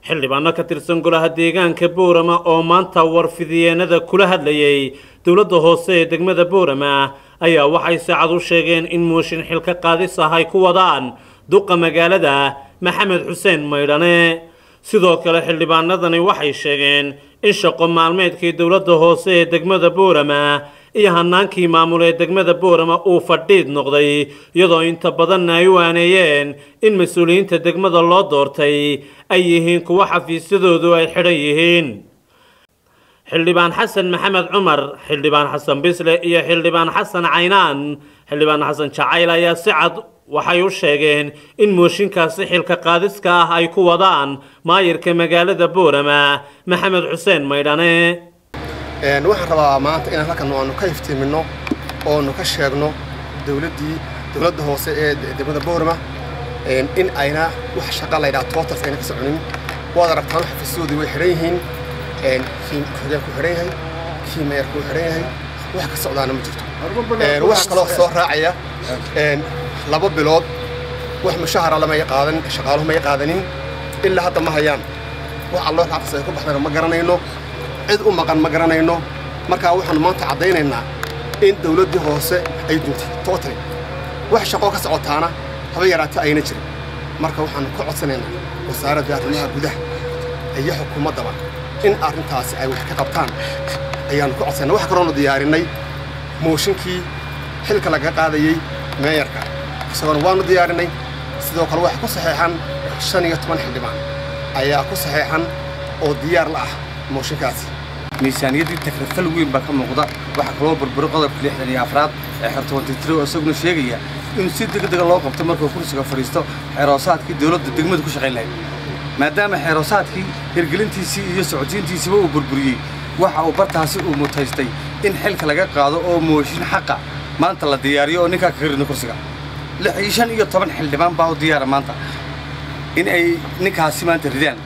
xildhibaano ka tirsan golaha deegaanka Boorama oo maanta warfidiyeenada kula hadlayay dawladda hoose ee degmada Boorama ayaa waxay saacad u sheegeen in mooshin xilka qaadis ah ay ku wadaan duqa magaalada Maxamed Xuseen Maydhane sidoo kale xildhibaanadani waxay sheegeen in shaqo maalmeedkii dawladda hoose ee degmada Boorama iyo hanaankii maamul ee degmada Boorama uu fadhiid noqday iyadoo inta badan ay waaneeyeen in mas'uuliyiinta degmada loo doortay ay yihiin kuwa xafiisyadoodu ay xidhan yihiin xildhibaan xasan maxamed cumar xildhibaan xasan bisle iyo xildhibaan xasan caynaan xildhibaan xasan jacayl ayaa si cad waxay u sheegeen in mooshinkaasi xilka qaadiska ah ay ku wadaan maayirka magaalada Boorama Maxamed Xuseen Maydhane waxaan rabaa maanta inaan halkan aanu ka iftiimino oo nu ka sheegno dawladda hoose ee degmada Boorama in ayna wax shaqo la yiraahdo tootals ayna ka soconin waad aragtaan xafiisyadu way xiran yihiin kiim xogeen ku xiran yahay kiimeer ku xiran yahay wax ka socdaana ma jirto wax kale oo soo raacaya laba bilood wax mushahara lama yaqaadan shaqaaluhu ma yaqaadanin ilaa hadda ma hayaan wax Allah xafiis ku baxdana ma garanayno cid u maqan ma garanayno marka waxaan maanta cadeynaynaa in dawladda hoose ay duntay tootay wax shaqo ka socotaana haba yaraatay ayna jirin marka waxaan ku codsanaynaa wasaaradda arrimaha gudaha iyo xukuumadda in arrintaasi ay wax ka qabtaan ayaan ku codsanay wax kale oo diyaarinay mooshinkii xilka laga qaadayay meeyarka isagoo waanu diyaarinay sidoo kale wax ku saxeexan 15 xildhibaan ayaa ku saxeexan oo diyaar la ah mooshinkaasi miisaaniyadii takrifal weyn baa ka muuqda waxa kaloo burburo qodobka 64 ee xirtoonta tiro isaguna sheegaya in si degdeg loo qabto markuu kursiga fariisto xiroosaadkii dawladda degmada ku shaqeyn lahayd maadaama xiroosaadkii hirgelintiisii iyo socodsiintiisiba uu burburiyay waxa uu bartaasi uu mutaystay in xilka laga qaado oo mooshin xaqa maanta la diyaariyo oo ninka ka ridno kursiga 15 xildhibaan baa u diyaar maanta in ay ninkaasi maanta ridaan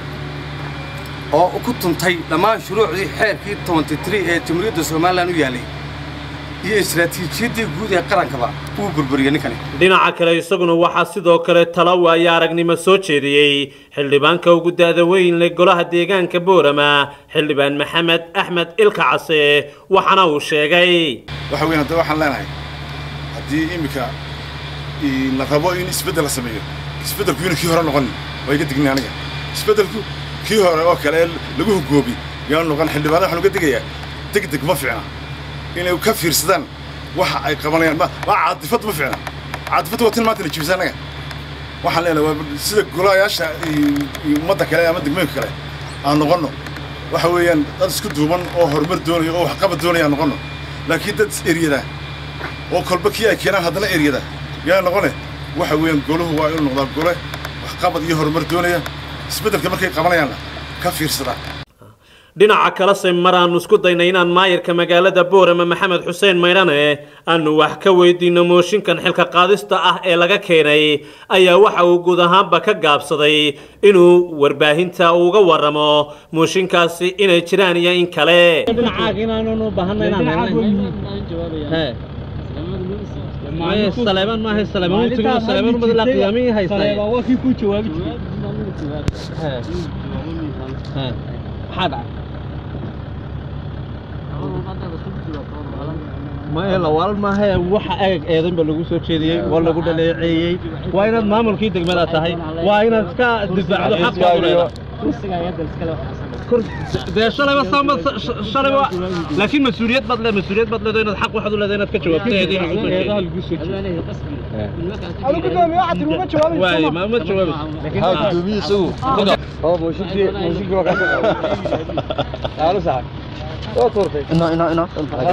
oo ku tuntay dhammaan shuruucdii xeerkii 23 ee Jamhuuriyadda Soomaaliland u yaalay iyo istiraatiijiyadii guud ee qarankaba uu burburiyay ninkani dhinaca kale isaguna waxa sidoo kale talo ay aragnimo soo jeediyay xildhibaanka ugu daada weyn ee golaha deegaanka Boorama xildhibaan Maxamed Axmed Ilka Case waxana uu sheegay waxa weyn hadda waxaan leenahay hadii imika la rabo in isbedel la sameeyo isbedelku inuu hore noqon way ka dignaa aniga isbedelku kii hore oo kale lagu hogoobi yaan noqon xildhibaan waxaan uga digayaa degdeg ma fiicna inay ka fiirsadaan waxa ay qabanayaan ma caadifad ma fiicna caadifad waa tin maanta la jibsanaga waxaan leenahay sida golayaasha ummadda kale ama degmooyinka kale aan noqono waxa weeyaan dad isku duuban oo horumar doonayo oo wax qabad doonaya noqono laakiin dad eriyada oo kolba kii ay keenaan haddana eriyada yaa noqone waxa weeyaan goluhu waa inuu noqdaa gole wax qabad iyo horumar doonaya isbedelka markay qabanayaan ka fiirsada dhinaca kale maraan isku daynay inaan maayirka magaalada Boorama Maxamed Xuseen Maydhane aanu wax ka weydiino mooshinkan xilka qaadista ah ee laga keenay ayaa waxa uu guud ahaanba ka gaabsaday inuu warbaahinta uga waramo mooshinkaasi inay jiraan iyo in kale dhinaca inaanu baahanayna ما السلام ما هي السلام مو تقول السلام ما بدل قيامي هاي السلام وفي كل جواب حدا ما هي الأول ما هي وح أيضا بلغوا سوتشيدي ولا قد لعيي وين المامل كي دقمة تهاي وين كا دفع له حق ولا ده شرب الصام شرب لكن مسؤوليات بدل دينا الحق واحد ولا دينا تكتشوا بتهدي أنا كنت ما أعرف ما تجاوب واي ما تجاوب هذا دومي سو هو موشي وقت تعالوا ساعة أو تورتي إنه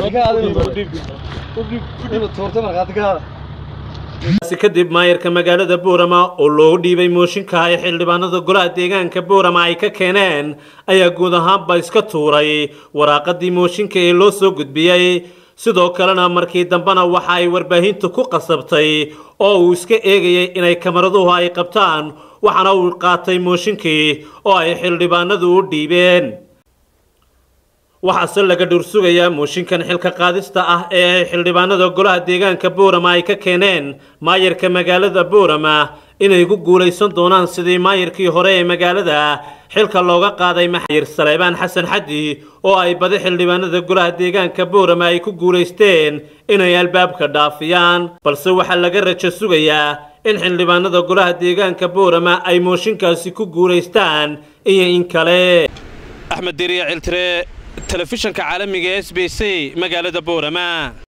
kadib maayirka magaalada Boorama oo loo dhiibay mooshinka ay xildhibaanada golaha deegaanka Boorama ay ka keeneen ayaa guud ahaanba iska tuuray waraaqadii mooshinka ee loo soo gudbiyay sidoo kalena markii dambana waxa ay warbaahintu ku qasabtay oo uu iska eegayay inay kameraduhu ay qabtaan waxana uu qaatay mooshinkii oo ay xildhibaanadu u dhiibeen waxaa laga dhursugayaa mooshinkan xilka qaadista ah ee xildhibaanada golaha deegaanka Boorama ay ka keeneen maayirka magaalada Boorama inay ku guuleysan doonaan sidii maayirkii hore ee magaalada xilka looga qaaday Maxayir Saleebaan Xasan Xaddi oo ay badi xildhibaanada golaha deegaanka Boorama ay ku guuleysteen inay albaabka dhaafiyaan balse waxa laga rajo sugayaa in xildhibaanada golaha deegaanka Boorama ay mooshinkaasi ku guuleystaan iyo in kale Axmed Diriya Ciltire telefishanka caalamiga SBC magaalada Boorama